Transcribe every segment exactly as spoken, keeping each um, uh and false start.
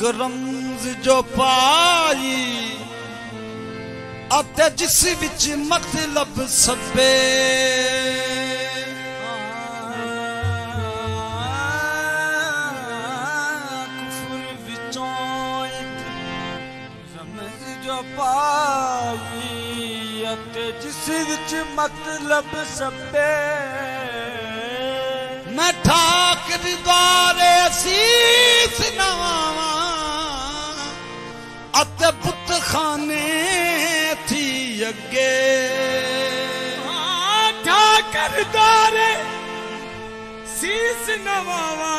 रमज जो पाई अते जिस विच मतलब सबे कुफर विचों रमज जो पाई अते जिस विच मतलब सबे मैं ठाक द्वारे सीस नवावा अते बुत खाने थी अगे ठाक द्वारे सीस नवावा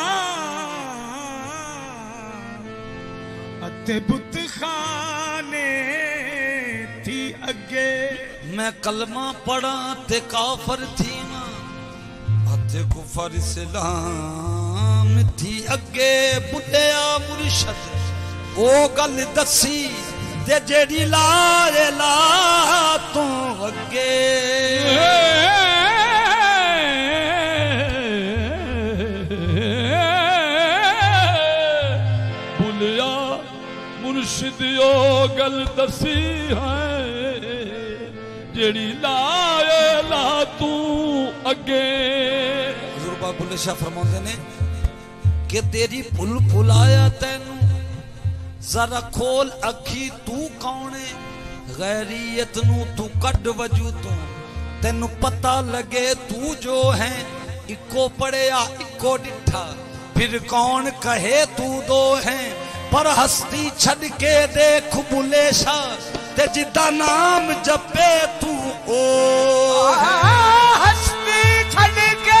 अते बुत खाने थी अगे मैं कलमा पढ़ा ते काफर थी कुफर इस्लाम थी अगे बुढ़िया मुर्शद ओ गल दसी ते जेड़ी लारे ला तू अगे बुढ़िया मुर्शद ओ गल दसी है जेड़ी लारे ला तू अगे बुल्ले शाह फरमाते ने कि तेरी भुल भुलाया तेनू जरा खोल अखी तू कौने गैरियत नू तू कड वजू तू तेनू पता लगे तू जो है इको पढ़िया इको डिठा फिर कौन कहे तू दो है पर हस्ती छड़ के देख बुल्ले शाह ते जिदा नाम जपे तू ओ हस्ती छड़ के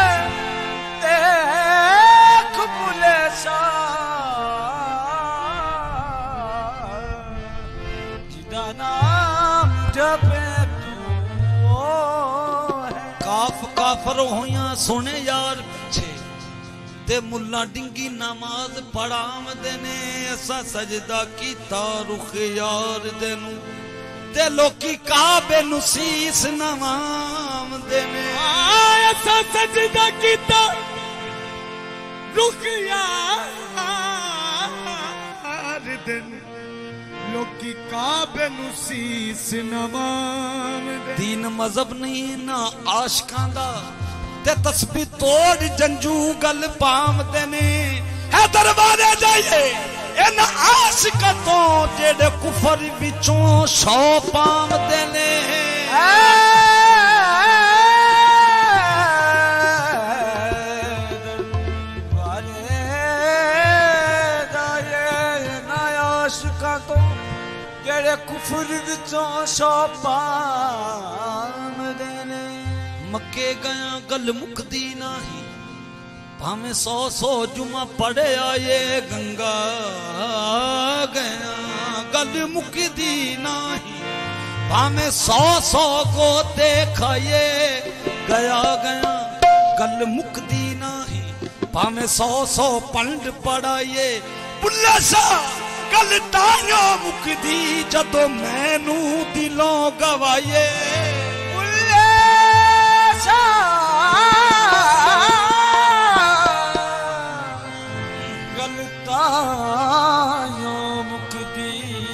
काफ काफर होया सोने यार पीछे ते मुल्ला डिंगी नमाज पढ़ाम देने ऐसा सजदा कीता रुख यार देनू ते लोकी काबे नु सीस नवाम देने ऐसा सजदा कीता रुख यार देनू लोकी काबे नु सीस नवाम दे दीन मजहब नहीं ना आशिकां दा ते तस्बीह तोड़ जंजू गल पाम देने है दरबारे जाइए इन आशिकां तो जेड़े कुफर विचों सौ पाम देने कुफर विचों सौ पाम देने मक्के गया गल मुकदी नहीं भावे सौ सौ जुमा पढ़े आए गंगा गया गल मुकदी नहीं भावे सौ सौ को देखाए गया गया गल मुकदी नहीं भावे सौ सौ पंड पढ़ाए बुल्ला शाह गल तायो मुकदी जदों मैनू दिलों गवाए बुल्ले गल तायो मुकदी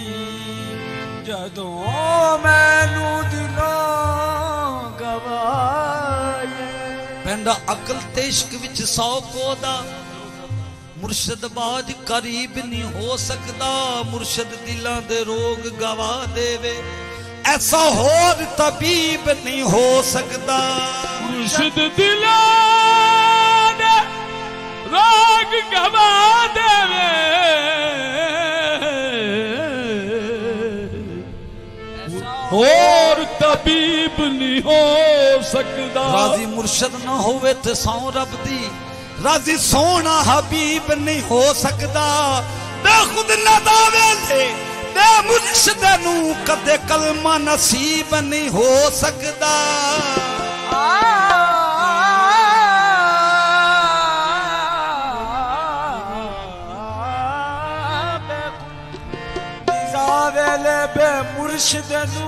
जदों मैनू दिलों गवाए पेंडा अकल ते इश्क विच सौ कोदा मुर्शद बाज करीब नहीं हो सकता मुर्शद दिलां दे रोग गवा देवे ऐसा होर तबीब नहीं हो सकता मुर्शद दिलां दे रोग गवा देवे होर तबीब नहीं हो सकता राजी मुर्शद ना होवे ते सौ रब दी राजी सोना हबीब नहीं हो सकता मैं खुद ना दावे ले मैं मुर्शिद नू कदे कलमा नसीब नहीं हो सकता दावे ले बे मुर्शिद नू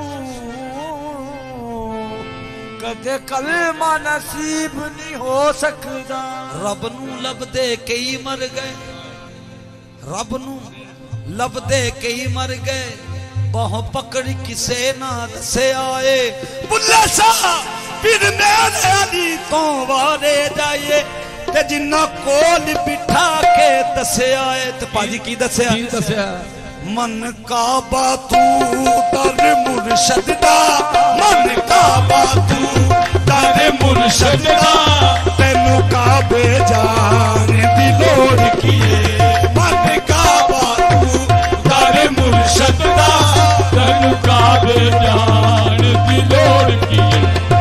कदे कलमा नसीब नहीं हो सकता रब नू लभदे कई मर गए रब नू लभदे कई मर गए बाहों पकड़ किसे ना दसे आए बुल्ले शाह फिर मेरे अली तो वारे जाइए ते जिन्ना कोल बिठा के दसे आए ते पाजी की दसे आए मन काबा तू दर मुर्शद दा मन काबा तू दर मुर्शद दा तेनू काबे जाने दी लोड़ कीए मन काबा तू दर मुर्शद दा तेनू काबे जाने दी लोड़ कीए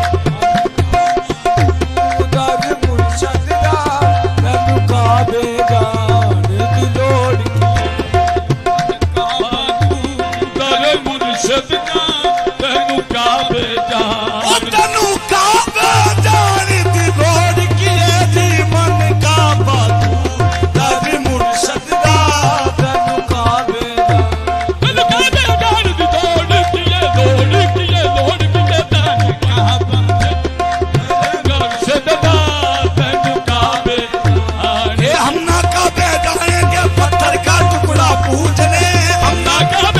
दर मुर्शद दा तेनू काबे जाने दी लोड़ सदका तेनू काबे जान तेनू काबे जान दी लोड़ कीए दी मन काबा तू दर मुर्शद दा तेनू काबे जान तेनू काबे जान दी लोड़ कीए लोड़ कीए लोड़ कीए तेनू काबा मुर्शद दा तेनू काबे जान ए हम ना काबे जाएंगे पत्थर का टुकड़ा पूजने हम ना काबे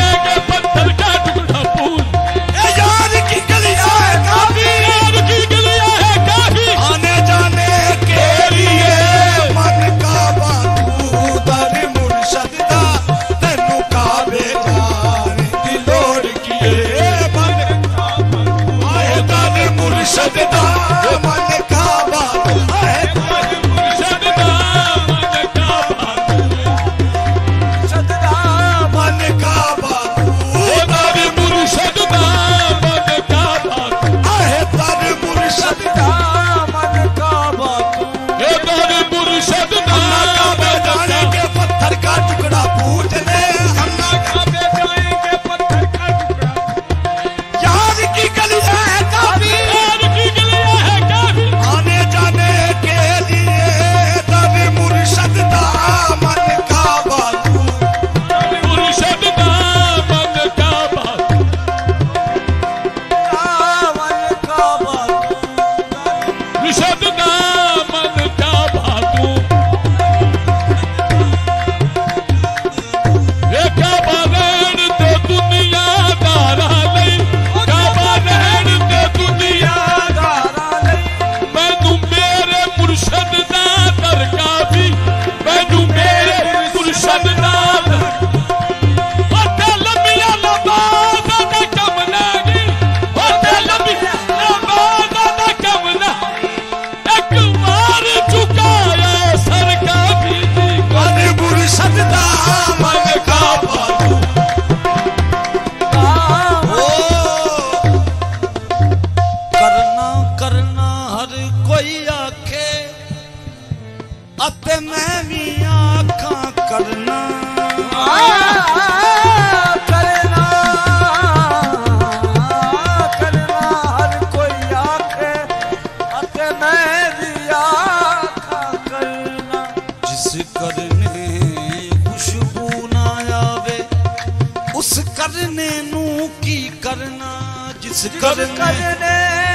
करने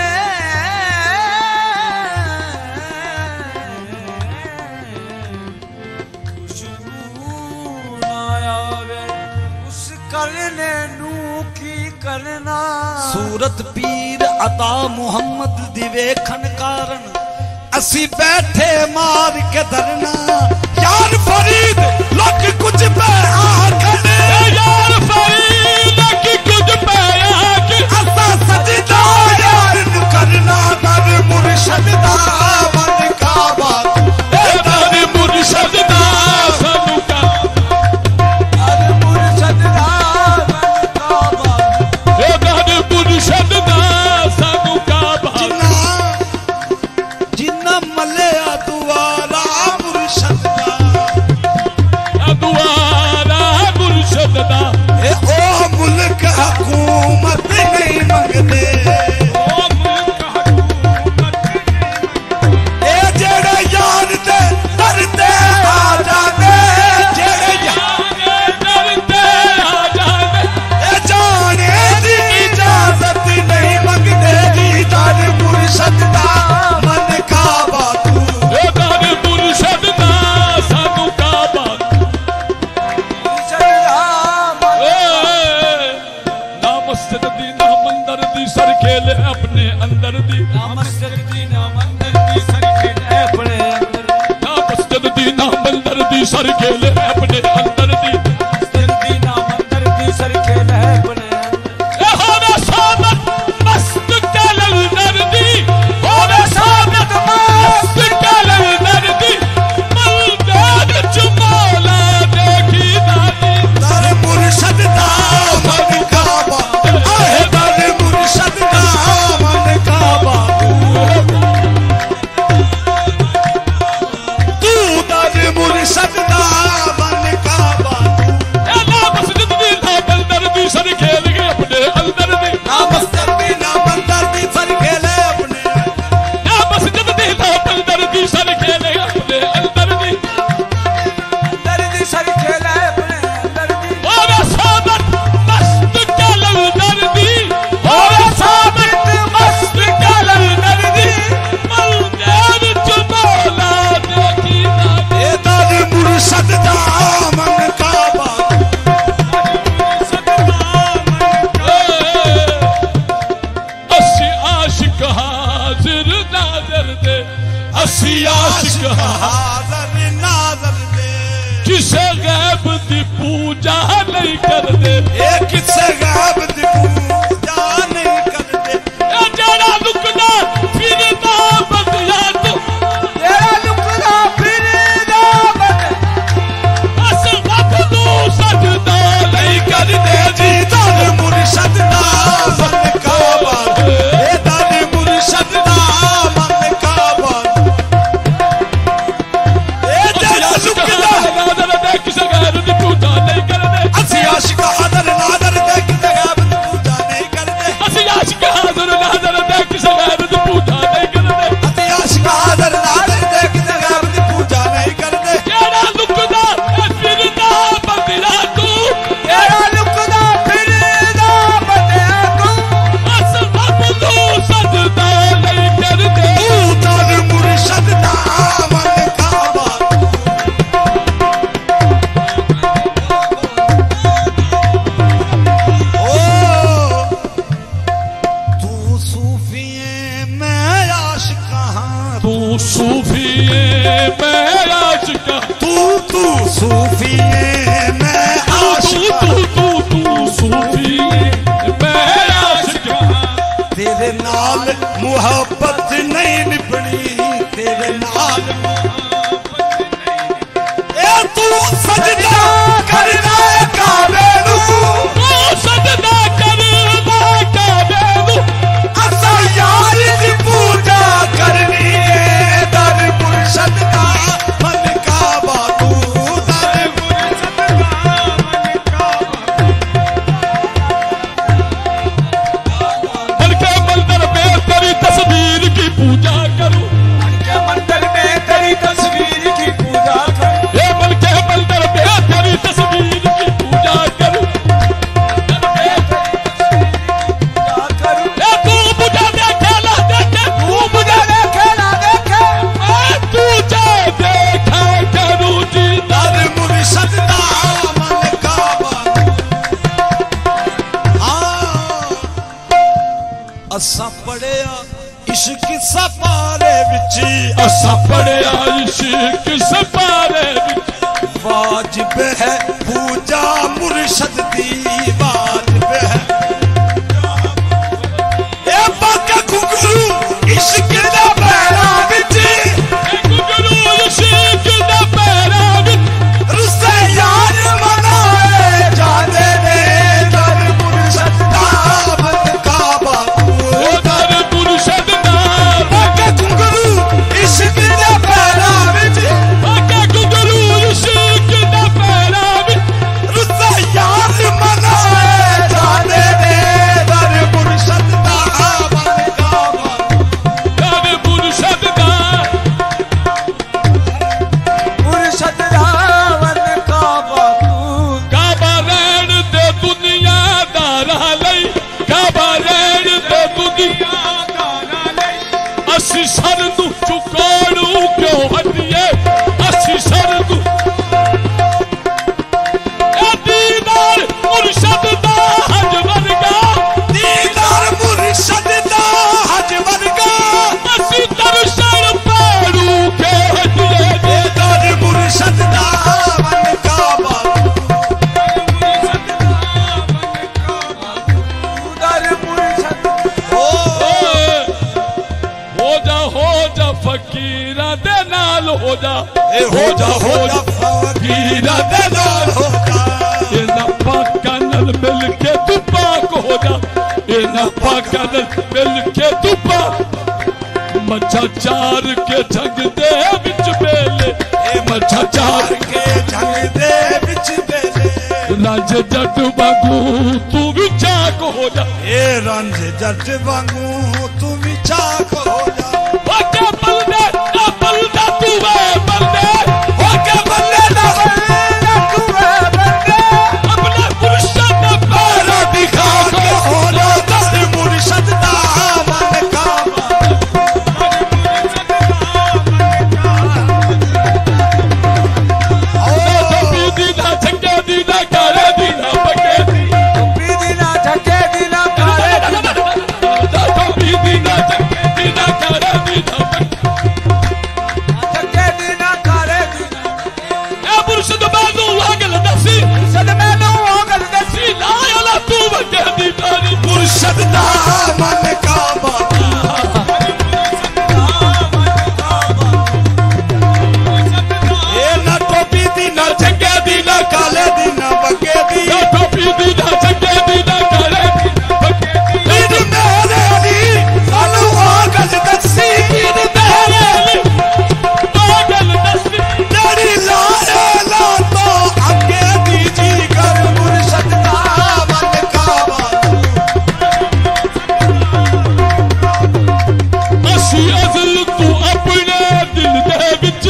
उस करने नू की करना सूरत पीर अता मुहम्मद दिवेखन कारण असी बैठे मार के धरना यार फरीद लोग कुछ पे आखने यार फरीद लोग कुछ पे सजदा यार करना दर मुर्शद दा मन काबा दर मुर्शद दा सानू का दर मुर्शद दा मन काबा ए दर मुर्शद दा सानू काबा जिन्ना जिन्ना मलिया दुआरा मुर्शद दा दुआरा मुर्शद दा खेल अपने अंदर दी ना मस्जिद दी ना मंदिर दी सर खेल अपने अंदर ना मस्जिद दी ना मंदिर दी सर खेल अपने अंदर दी मस्जिद दी ना मंदिर दी सर खेल अपने अंदर होवे सामत मस्त कलंदर दी होवे सामत मस्त कलंदर दी मलदान चुमौला देखी दादी दर मुर्शद दा मन काबा आहे दर मुर्शद दा मन काबा तू दर मुर्शद दा मन काबा ए ना मस्जिद दी ना मंदिर दी सर खेल गए अपने अंदर दी ना मस्जिद दी ना मंदिर दी सर खेले अपने ना मस्जिद दी ना मंदिर दी सर खेल अपने अंदर दी अंदर दी सर खेल अपने अंदर दी होवे सामत मस्त कलंदर दी होवे सामत मस्त कलंदर दी मलदान चुमौला देखी दादी ए दर मुर्शद दा मन काबा अस्सी आशिक हाजिर नाजर दे अस्सी आशिक हाज़र नाज़र दे किसे गैब दी पूजा नहीं कर दे ए किसे गायब दी पूजा नहीं करते ए जड़ा लुकना फिरदा बदला तू तेरा लुकना फिरदा बद अस अपनू सजदा नहीं कर दे जी दर मुर्शद दा मन काबा ए दर मुर्शद दा मन काबा ए जड़ा लुकना नादर दे किसे गैब दी पूजा नहीं कर दे असी आशिक हाज़र नाज़र दे किसे गायब दी पूजा नहीं करते ਅਸੀਂ ਆਸ਼ਿਕ ਹਾਜ਼ਰ ਨਾਜ਼ਰ ਦੇ ਕਿਸੇ ਗੈਰ ਦੀ ਪੂਜਾ ਨਹੀਂ ਕਰਦੇ अति आशिक हाज़र नाज़र दे किसे गायब दी पूजा नहीं करते ਕਿਹੜਾ ਲੁਕਦਾ ਇਹ ਫਿਰਦਾ ਬੰਦਿਆ ਤੂੰ तेरा लुकना फिरदा बदया तू ਅਸ ਆਪਣੂ ਸਜਦਾ ਨਹੀਂ ਕਰਦੇ तू दर मुर्शद दा मन काबा ओ तू सूफी है मैं आशिक हां ਤੂੰ ਸੂਫੀ ਏ ਮੈਂ ਆਸ਼ਿਕ तू तू सूफी है मैं ਤੂੰ आशिक ਤੂੰ ਤੂੰ ਤੂੰ ਸੂਫੀ ਏ ਮੈਂ ਆਸ਼ਿਕ तेरे नाल मुहब्बत नहीं निभनी तेरे नाल ए तू सजदा करना काबे नू ਤੂੰ ਸਜਦਾ ਕਰਦਾ ਕਾਬੇ ਨੂੰ असा यार दी पूजा करनी है दर मुर्शद दा मन काबा तू दर मुर्शद दा मन काबा बल्कि मंदिर में तेरी तस्वीर की पूजा करूं के मंदिर में तेरी तस्वीर की पूजा कर ये बल्कि मंदिर में तेरी तस्वीर की पूजा करूं पूजा करूं ये तू मुझे देखे ना देखे तू मुझे देखे ना देखे मैं तुझे देखा करूं जी दर मुर्शद दा मन काबा हाँ असा पढ़िया इश्क सपारे विच असा पढ़िया इश्क सपारे विच वाजिब है पूजा मुर्शद दी वाजिब है ए बाका घुंघरू इश्क दा पैरा विच गुरु इश्क दा पैरा विच रुसे यार मनाए जाने ने दर मुर्शद दा मन काबा ओ दर मुर्शद दा बाका घुंघरू इश्क दा पैरा विच बाका गुरु इश्क दा पैरा विच रुसे यार मनाए जाने ने दर मुर्शद दा मन काबा दर मुर्शद दा मुर्शद रावण काबा तू काबा रहण दे दुनियादारां लई काबा रहण दे दुनियादारां लई ਅਸੀਂ ਸਰ ਨੂੰ ਝੁਕਾਉਣੂ ਕਿਉਂ ਹਟੀਏ ਅਸੀਂ ਸਰ ਨੂੰ ਇਹ ਦੀਦਾਰ ਮੁਰਸ਼ਦ ਦਾ ਹਜ ਵਰਗਾ दीदार मुर्शद फकीरा दे नाल हो जा ए हो जा हो जा फकीरा दे नाल हो जा इना पाका नाल मिल के तू पाक हो जा इना पाका नाल मिल के तू पाक मच्छा चार के जंग दे विच बेले ए मच्छा चार के जंग दे विच बेले रंज जट वांगू तू भी चाक हो जा ए रंज जट वांगू तू भी चाक हो जा ओके बल्ले ना बल्ला तू वे बल्ले ओके बल्ले ना बल्ले तू वे बल्ले अपना मुर्शद पैरा दिखा के हो जा दस मुर्शद दा मन का मुर्शद दा मन काबा ए ना टोपी दी ना झंगे दी ना काले दी ना बगे दी ना टोपी दी ना झंगे दी ना काले दी पीर मेरे अली सानू आगल दसी पीर मेरे अली आगल दसी तेरी लाए ला तो आगे दी जी कर मुर्शद दा मन काबा असी अज़ल तू अपने दिल दे विच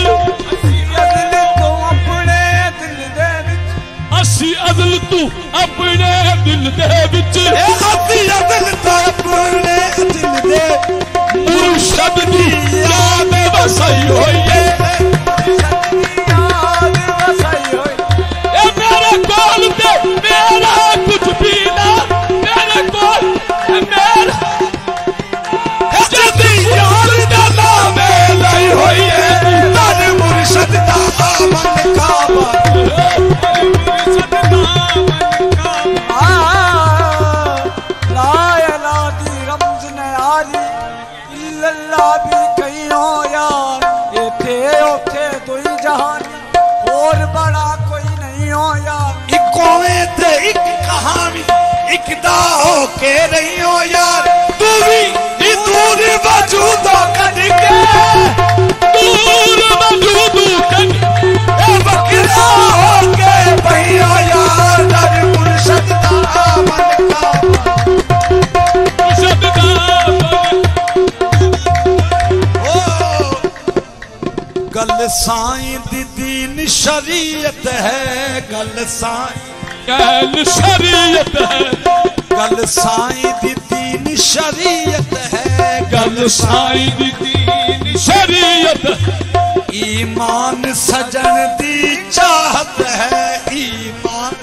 असी अज़ल तू अपने दिल दे विच ए असी अज़ल तू अपने दिल दे मुर्शद दी याद वसाई होई है ए मेरे कोल ते मेरा कुछ भी ना मेरे कोल मेरा जदी यार दा नाम लाई होई है तन मुर्शद दा मन काबा एक कहानी एक दा हो के नहीं हो यार तू भी दूर वजूदों कद के दूर वजूदों कद ए बकरा हो के भैया यार दर मुर्शद दा मन का मुर्शद दा ओ गल साईं दी दीन शरीयत है गल साईं गल शरीयत है गल साईं दी दीन शरीयत है गल साईं दी दीन शरीयत ईमान सजन दी चाहत है ईमान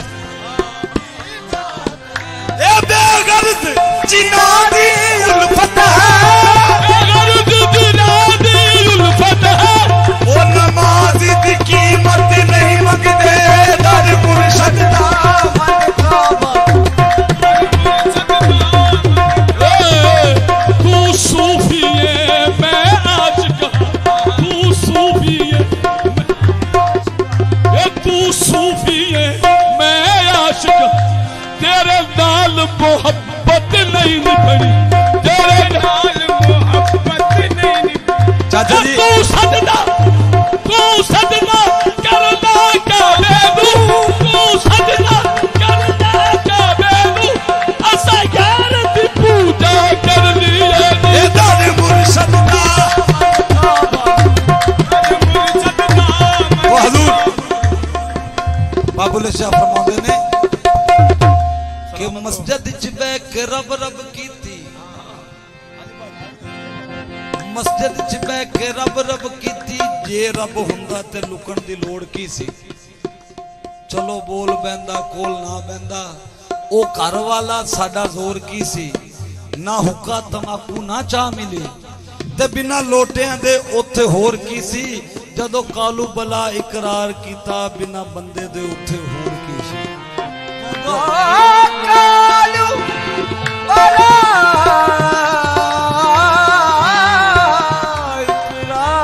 ए बेगर्द जिना दी उल्फत है बेगर्द जिना दी उल्फत है वो नमाज दी कीमत नहीं मंगदे दर मुर्शद दा मन काबा तू सूफी है मैं आशिक तू सूफी है तू सूफी है मैं आशिक तेरे नाल मोहब्बत नहीं निभनी तेरे नाल मोहब्बत नहीं निभनी चाचा जी तू सदना तू सदना करना काबे नू तू सदना करना काबे नू असा यार दी पूजा करनी है ए दर मुर्शद दा ओ हजूर बाबुल शाह फरमाते ने कि मस्जिद च बैठ के रब रब कीती मस्जिद च बैठ के रब रब कीती जे रब हुंदा ते लुकण दी लोड़ की सी चलो बोल बैंदा कोल ना बैंदा ओ घर वाला साडा जोर की सी ना हुक्का तमाकू ना चाह मिली ते बिना लोटियां दे उत्थे होर की सी जदों कालू बला इकरार कीता बिना बंदे दे उत्थे होर की सी कालू बला इकरार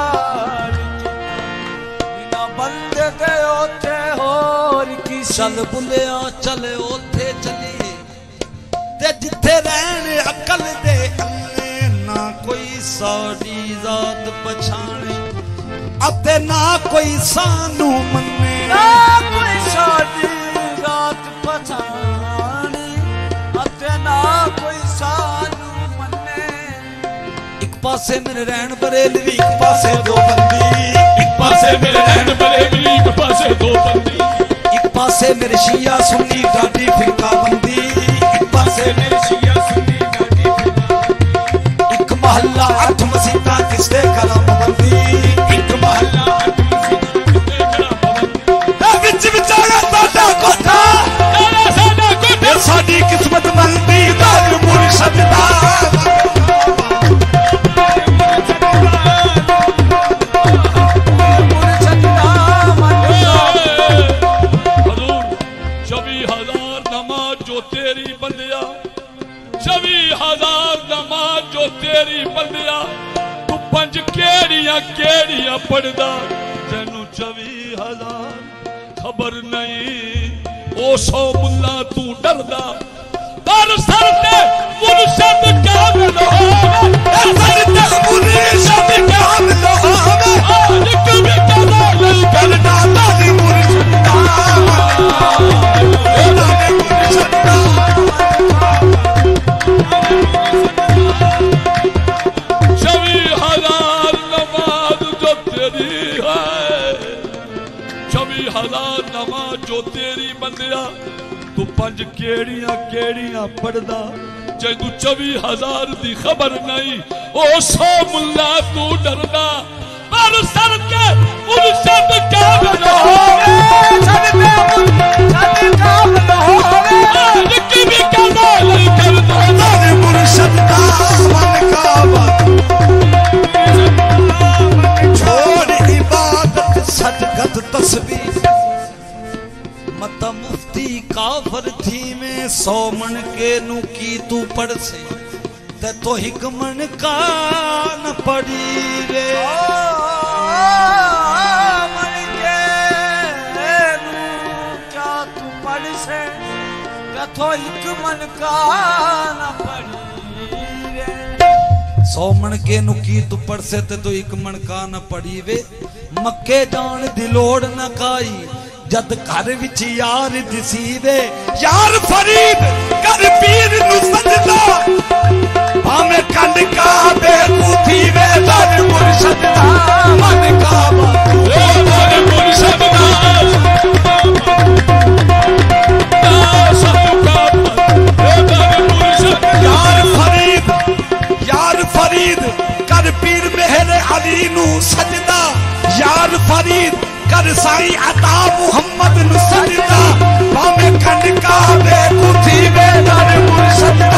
चल बुलिया चले ओथे चलिए ते जिथे रहने अकल दे अल्ले ना कोई साड़ी जात पछाने अते ना कोई सानू मन्ने ना कोई साड़ी जात पछाने अते ना कोई सानू मन्ने। एक पासे मेरे रहन बरेलवी एक पासे दो बंदी एक पासे मेरे रहन बरेलवी एक पासे दो बंदी एक पासे मेरे शिया सुन्नी डाडी फिरका बंदी एक पासे मेरे शिया सुन्नी डाडी फिरका एक महल्ला अठ मसीता किसदे कलम बंदी एक महल्ला अठ मसीता किसदे कलम बंदी विच विचारा साडा कोठा साडा कोठा साडी किस्मत बंदी दर मुर्शद दा तेरी बंदिया तू पंज केड़ियां केड़ियां पढ़दा तेनू चौबी हजार खबर नहीं ओ सौ मुल्ला तू डरदा पर सर ते मुर्शद कामिल होवे सर ते मुर्शद कामिल होवे आज कभी कदा नहीं करदा ताली मुर्शद दा मुर्शद दा हजार नमाज जो तेरी बंदिया तू पंज केड़ियां केड़ियां पढ़दा जैनू चौबी हजार दी खबर नहीं ओ सौ मुल्ला तू डरदा पर सर के मुर्शद कामिल होवे सर के मुर्शद कामिल होवे आज कभी कदा नहीं करदा ताली मुर्शद दा मन का बात छोड़ इबादत सदगत तस्बीह मता मुफ्ती काफर थी में सौ मन के नु की तू पढ़ से ते तो हिक मन का न पड़ी रे मन के नु क्या तू पढ़ से ते तो हिक मन का न पड़ी रे। सौ मन के नु की तू पढ़ से ते तो हिक मन का न पड़ी वे मक्के जान दी लोड़ न काई जद घर विच यार दिसीवे यार फरीद कर पीर नु सजदा भावे कंड का बेकूफी वे दर मुर्शद दा मन का बात ओ दर मुर्शद दा यार फरीद यार फरीद कर पीर मेहर अली नु सजदा यार फरीद कर साई अता मुहम्मद नु सजदा भावे कंड का बेकूफी वे दर मुर्शद दा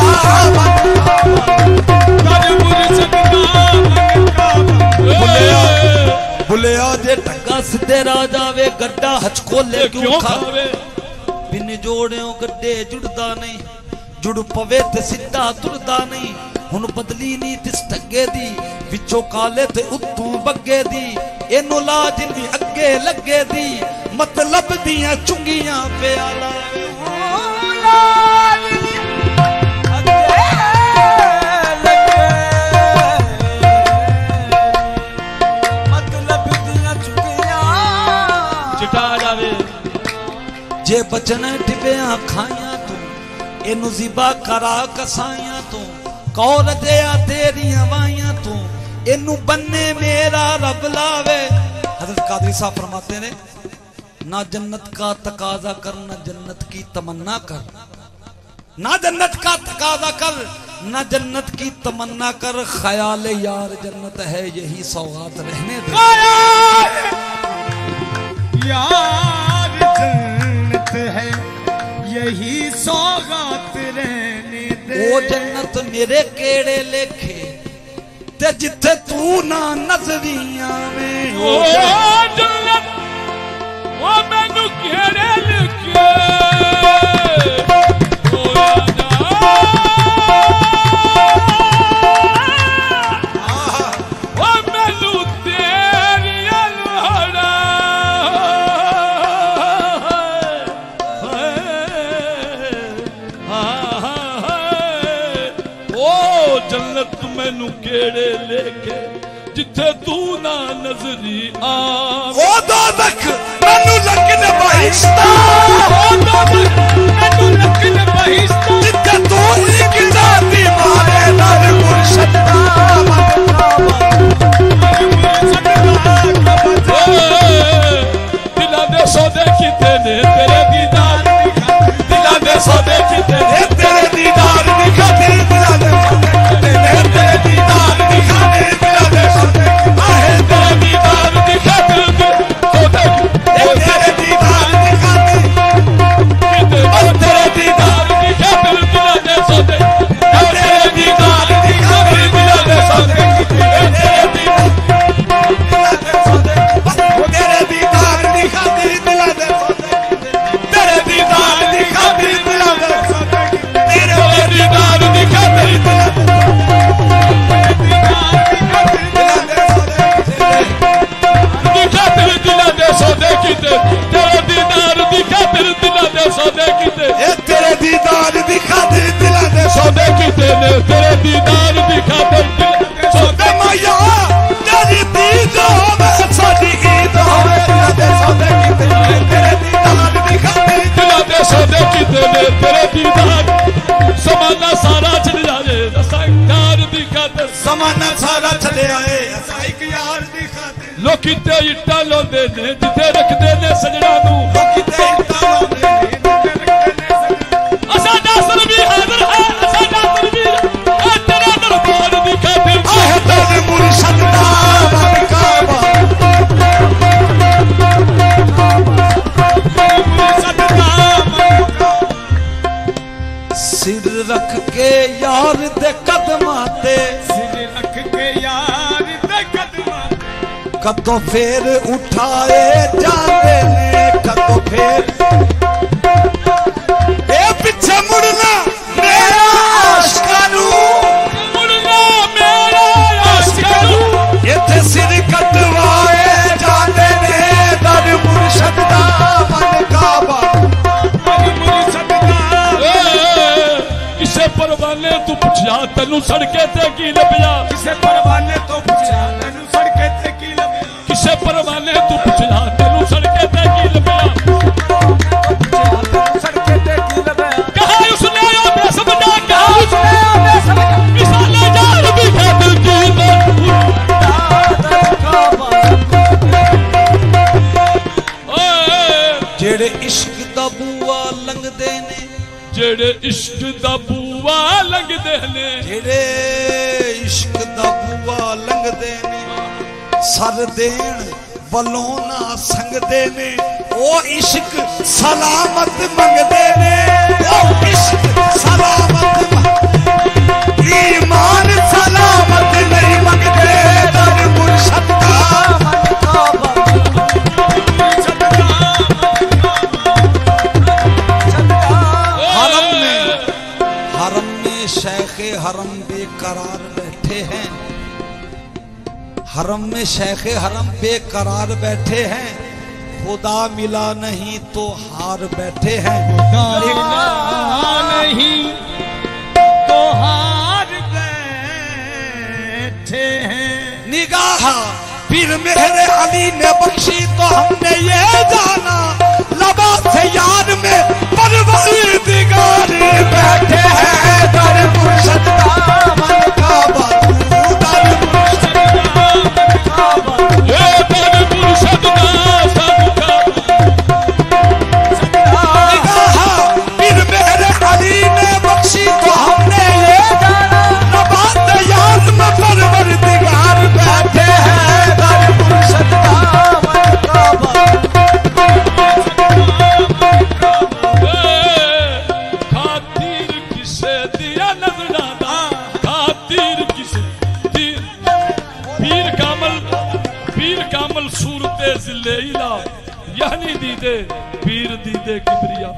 दर मुर्शद दा बुलिया बुलिया जे टक्का सिद्धे राजा वे गड्ढा हच खोले क्यों खावे बिन जोड़ियों गड्ढे जुड़दा नहीं जुड़ पवे ते सीधा तुरदा नहीं हुन बदली नी तिस टग्गे दी विचों काले ते उत्तों बग्गे दी एनु ला जिंदी अगे लगे दी मतलब दियां चुंगियां प्याला जे बचन टिबिया खाइया तू एनु ज़िबा करा कसाइया तू कौर दिया तेरिया वाइया तू एनु बन्ने मेरा रब लावे। हज़रत कादरी साहब फरमाते ने ना जन्नत का तकाजा कर ना जन्नत की तमन्ना कर ना जन्नत का तकाजा कर ना जन्नत की तमन्ना कर ख्याल यार जन्नत है यही सौगात रहने दे यार जन्नत है यही सौगात रहने दे ओ जन्नत मेरे केड़े लेखे ते जिथे तू ना नजरिया में ओ जन्नत ओ मैनू केड़े लेखे ओ राजा ओ मैनू तेरी अलहड़ा जेड़े लेके जिथे तू ना नजरी आ ओ दोज़ख मैनू लगन बहिश्ता ओ दोज़ख मैनू लगन बहिश्ता जिथे तू एक जाती मारे दर मुर्शद दा मन का दिला दे सौदे कीते ने तेरे दीदार दिला दे सौदे कीते ने तेरे दीदार दी खातिर दिला दे तेरे दीदार दी खातिर दिला दे आहे तेरे दीदार दी खातिर सौदे तेरे दीदार दी खातिर तेरे दीदार दी खातिर दिला दे सौदे तेरे दीदार दी खातिर दिला दे सौदे तेरे दीदार तेरे दीदार दी खातिर दिला दे तेरे दीदार दी खातिर दिला दे तेरे दीदार दी खातिर दिला दे दी खातिर दिला दे सौदे कीते तेरे दीदार दी खातिर दिला दे सौदे कीते ए तेरे दीदार दी खातिर दिला दे सौदे कीते ने तेरे दीदार दी खातिर सौदे माया तेरी दीद होवे साडी ईद होवे दिला दे सौदे कीते तेरे दीदार दी खातिर दिला दे सौदे कीते ने तेरे दीदार समाना सारा चढ़ जाए संकार दी खातिर समाना सारा चले आए असा एक यार दी खातिर लोकी ते इट्टा लोंदे ने जिथे रखदे ने सजणा नू लोकी ते इट्टा लाਉਂਦੇ ਨੇ असा नासर भी हाजिर है असा नासर भी है तेरे दरबार दी खातिर आह तेरे मुर्शद दा मन काबा मुर्शद दा मन का सिर रख के यार दे कदमां ते सिर रख के यार दे कदमां कदों फेर उठाए जाते ने कदों फेर ए पीछे मुड़ना मेरा आशिकानू मुड़ना मेरा आशिकानू इथे सिर कटवाए जाते ने दर मुर्शद दा मन काबा मुर्शद दा किसे परवाने तू पुछया तेनू सड़के ते की लभया किसे परवाने तो पूछा तेनू सड़के ते की लभया किसे परवाने तू पुछया तेनू सड़के ते की लभया सड़के ते की लभया कहा उसने ओ बेसमझा कहा उसने आने समझा मिसाले जार भी खातिर की जेड़े इश्क दा बूआ लंघदे ने जेड़े इश्क दा बूआ लंघदे ने जेड़े इश्क दा बूआ लंघदे ने सर देण वलों ना संगदे ने ओ इश्क सलामत मंगदे ने ओ इश्क सलामत ईमान सलामत नहीं मंगदे दर मुर्शद दा मन काबा मुर्शद दा हरम में हरम में शेखे हरम बेकरार बैठे हैं हरम में शेखे हरम बेकरार बैठे हैं खुदा मिला नहीं तो हार बैठे हैं नहीं तो हार बैठे हैं निगाह पीर मेरे अली ने बख्शी तो हमने ये जाना लबा से यार में परवरदिगार बैठे हैं दर मुर्शद दा मन काबा दर मुर्शद दा मन काबा ए दर मुर्शद दा सब का निगाह पीर मेरे अली ने बख्शी तो हमने ये जाना लबा से यार में परवरदिगार बैठे हैं दर मुर्शद दा मन काबा खातिर किसे दिया नजराना खातिर किसे पीर पीर कामल पीर कामल सूरते जिले इला यानी दीदे पीर दीदे किबरिया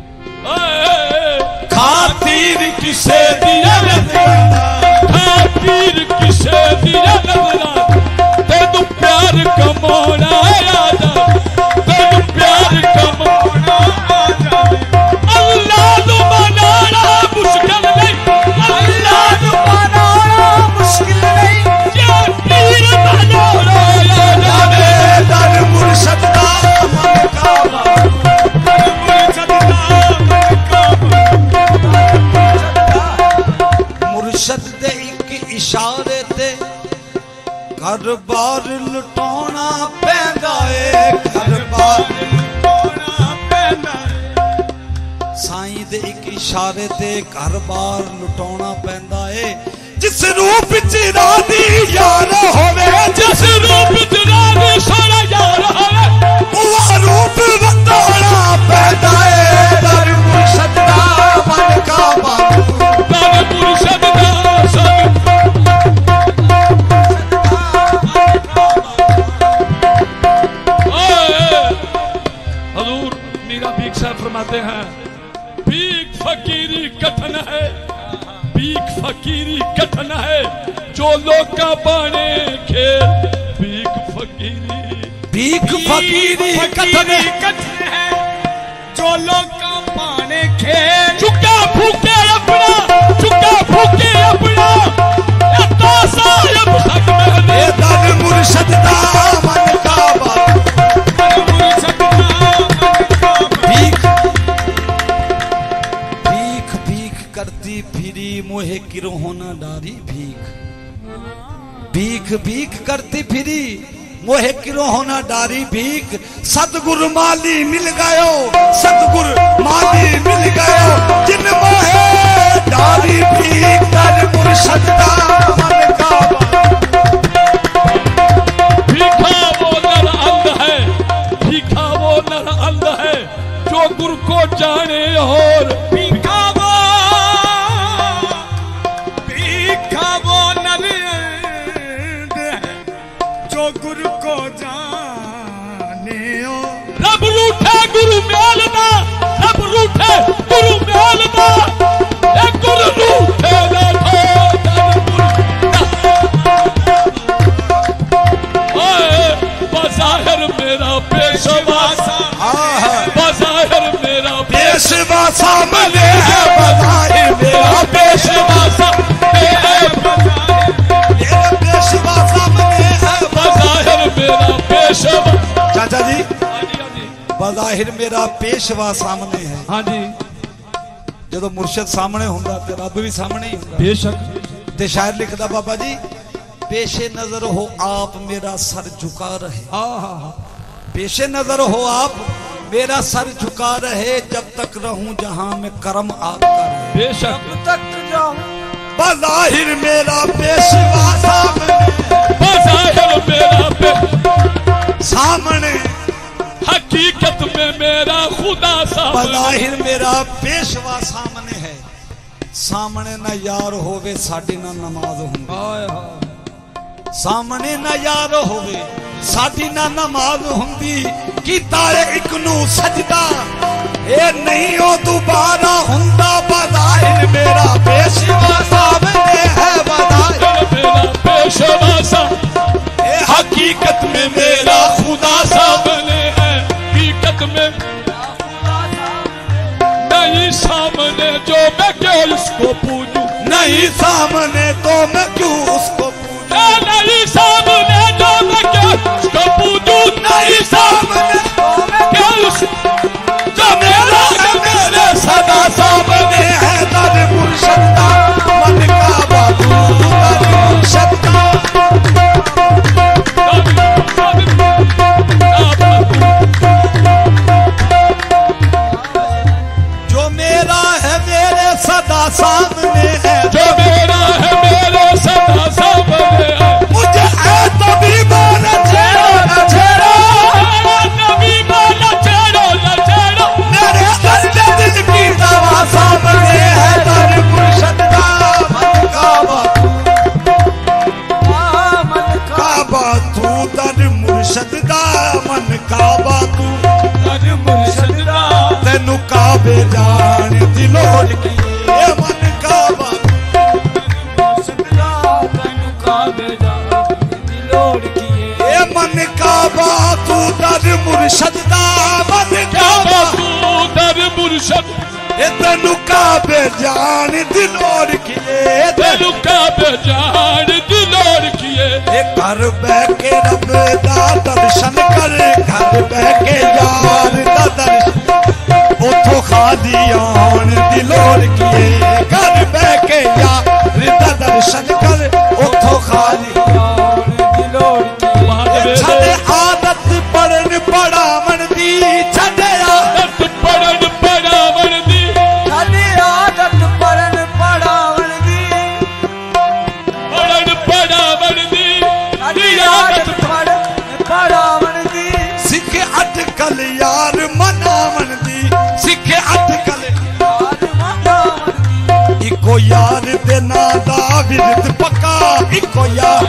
खातिर किसे दिया नजराना खातिर किसे दिया नजराना तेनू प्यार कमाना आजा तेनू प्यार कमाना आजा अल्लाह नु मनाना मुश्किल नहीं अल्लाह नु मनाना मुश्किल नहीं इशारे ते घर बार लुटाना पैंदा है, घर बार लुटाना पैंदा है। साईं दे एक इशारे ते घर बार लुटाना पैंदा है। जिस रूप च राधी यार होवे, जिस रूप च राधी सारा यार होवे, वो रूप बताना पैंदा है। दर मुर्शद दा मन का बाबू, दर मुर्शद दा सन फरमाते हैं भीख फकीरी कठिन है, भीख फकीरी कठिन है, जो लोग का बाणे खेल। भीख फकीरी भीख फकीरी कठिन है, जो लोग का बाणे खेल। चुका फूके अपना, चुका फूके अपना, तासा अब तक महले। दर मुर्शद दा मन का बाबू, दर मुर्शद दा मन का भीख भीख भीख करती फिरी मोहे किरो होना डारी। भीख भीख भीख करती फिरी मोहे किरो होना डारी। भीख सतगुरु माली मिल गयो, सतगुरु माली मिल गयो, जिन मोहे डारी। भीख दर मुर्शद दा मन का भीखा वो नर अंध है, भीखा वो नर अंध है, जो गुरु को जाने। और भीखा वो भीखा वो नर अंध है, जो गुरु को जाने। रब रूठे गुरु मेलना, रब रूठे गुरु मेलना, गुरु रूठे ना बज़ाहिर मेरा पेशवा, बज़ाहिर मेरा पेशवा सामने है, बज़ाहिर मेरा पेशवा सामने है, मेरा पेशवा सामने है, बज़ाहिर मेरा पेशवा। चाचा जी बज़ाहिर मेरा पेशवा सामने है। हाँ जी, जो मुर्शद सामने हुंदा ते रब भी सामने ही हुंदा बेशक। ते शायर लिखदा बाबा जी, पेशे नजर हो आप मेरा सर झुका रहे। हाँ हाँ हाँ, पेशे नजर हो आप मेरा सर झुका रहे, जब तक रहूं जहां में करम आपका रहे। बेशक जब तक रहूं बज़ाहिर मेरा पेशवा सामने, बज़ाहिर मेरा पे सामने, हकीकत में मेरा खुदा सामने। बज़ाहिर मेरा पेशवा सामने है, सामने ना यार होवे साडी ना नमाज हुंदी। सामने ना यार होवे साडी ना नमाज हुंदी, कीता इक नू सजदा ए नहीं ओ दोबारा हुंदा। बज़ाहिर मेरा पेशवा सामने है, बज़ाहिर मेरा पेशवा सामने, हकीकत में मेरा खुदा सामने है, हकीकत में नहीं सामने जो मैं क्यों उसको पूजूं, नहीं सामने तो मैं क्यों उसको पूजूं, नहीं सामने जो मैं क्यों उसको पूजूं, नहीं सामने तो मैं क्यों उसको, जो मेरा है मेरे सदा सामने है। दर मुर्शद दा मन का बाबू, दर मुर्शद दा जो मेरा है मेरे सदा सामने है, जो मेरा है मेरे सदा सामने है। मुझे है तभी बोला छेड़ो न छेड़ो, तभी बोला छेड़ो न छेड़ो, मेरे बंदे दिल की दवा सामने है। दर मुर्शद दा मन का बाबू, मन का बातू, दर मुर्शद दा मन का बातू, दर मुर्शद दा तेनू काबे जान दी लोड़ की मन का बाबू, मुर्शद दा तेनू काबे जान दी लोड़ की मन का बातू। दर मुर्शद दा मन का बातू, दर मुर्शद तेनू काबे जान दी लोड़ की, तेनू काबे जान दी लोड़ की। घर बह के रब दा दर्शन कर, घर बह के यार दा दर्शन, उठो खादी आन दी लोड़ की। घर बह के यार दा दर्शन कर, उठो यार दे ना दा विरद पक्का इको यार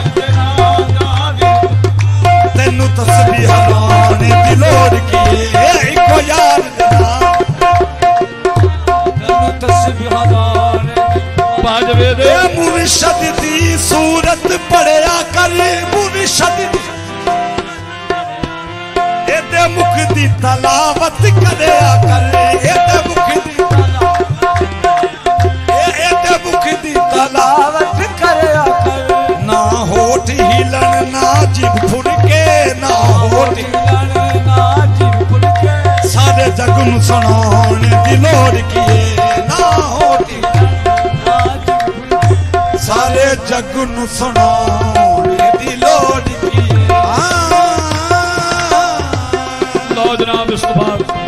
तेनू तस्बीह लाने दी लोड़ की इको यार दे ना तेनू तस्बीह लाने बाजवे दे मुर्शद दी सूरत पढ़िया कर मुर्शद एदे मुख दी तलावत करया कर एदे मुख दी एदे मुख दी तलावत करया कर ना होठ हिलन ना जिभ फुड़के ना होठ हिलन ना जिभ फुड़के सारे जग नू सुनाने दी लोड़ कीए ना होठ सारे जग नू सुनाने दी लोड़ कीए। लो जनाब इस तो बाद